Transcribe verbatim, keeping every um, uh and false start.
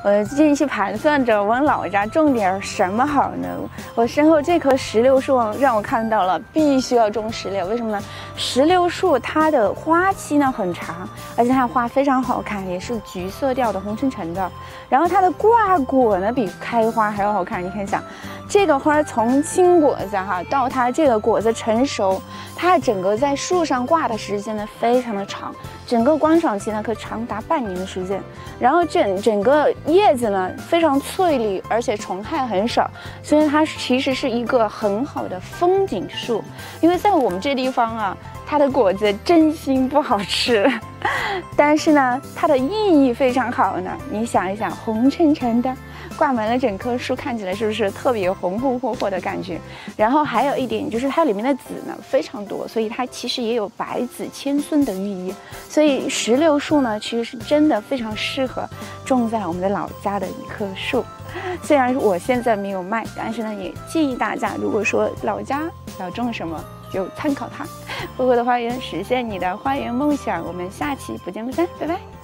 我最近去盘算着我老家种点什么好呢？我身后这棵石榴树让我看到了，必须要种石榴。为什么呢？石榴树它的花期呢很长，而且它的花非常好看，也是橘色调的，红橙橙的。然后它的挂果呢比开花还要好看。你看一下，这个花从青果子哈到它这个果子成熟，它整个在树上挂的时间呢非常的长，整个观赏期呢可长达半年的时间。然后整整个叶子呢非常翠绿，而且虫害很少，所以它其实是一个很好的风景树。因为在我们这地方啊，它的果子真心不好吃，但是呢，它的寓意非常好呢。你想一想，红橙橙的，挂满了整棵树，看起来是不是特别红红火火的感觉？然后还有一点就是它里面的籽呢非常多，所以它其实也有百子千孙的寓意。所以石榴树呢，其实是真的非常适合种在我们的老家的一棵树。虽然我现在没有卖，但是呢，也建议大家，如果说老家要种什么，就参考它。富贵的花园，实现你的花园梦想。我们下期不见不散，拜拜。